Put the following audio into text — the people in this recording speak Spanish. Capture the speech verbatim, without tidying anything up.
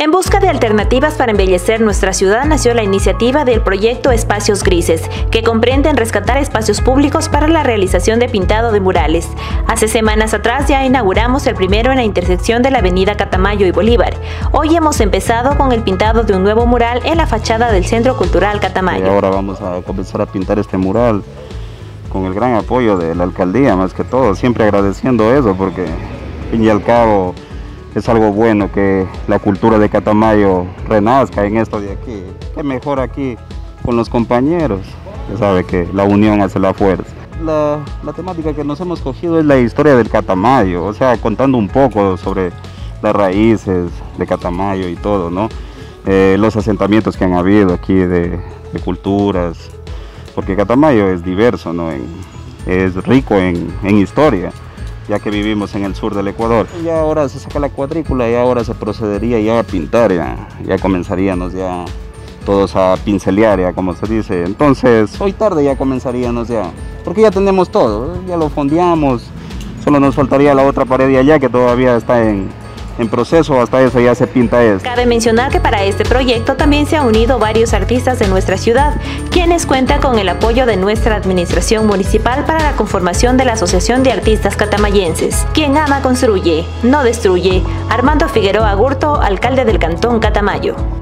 En busca de alternativas para embellecer nuestra ciudad nació la iniciativa del proyecto Espacios Grises, que comprende en rescatar espacios públicos para la realización de pintado de murales. Hace semanas atrás ya inauguramos el primero en la intersección de la avenida Catamayo y Bolívar. Hoy hemos empezado con el pintado de un nuevo mural en la fachada del Centro Cultural Catamayo. Y ahora vamos a comenzar a pintar este mural con el gran apoyo de la alcaldía, más que todo, siempre agradeciendo eso, porque al fin y al cabo es algo bueno que la cultura de Catamayo renazca en esto de aquí. Qué mejor aquí con los compañeros, ya sabe que la unión hace la fuerza. La, la temática que nos hemos cogido es la historia del Catamayo, o sea, contando un poco sobre las raíces de Catamayo y todo, ¿no? Eh, los asentamientos que han habido aquí de, de culturas, porque Catamayo es diverso, ¿no? En, es rico en, en historia, ya que vivimos en el sur del Ecuador. Ya ahora se saca la cuadrícula y ahora se procedería ya a pintar, ya, ya comenzaríamos ya todos a pincelear, ya como se dice. Entonces, hoy tarde ya comenzaríamos ya, porque ya tenemos todo, ya lo fondeamos, solo nos faltaría la otra pared de allá que todavía está en, en proceso, hasta eso ya se pinta esto. Cabe mencionar que para este proyecto también se han unido varios artistas de nuestra ciudad, quienes cuentan con el apoyo de nuestra administración municipal para la conformación de la Asociación de Artistas Catamayenses. Quien ama construye, no destruye. Armando Figueroa Gurto, alcalde del Cantón Catamayo.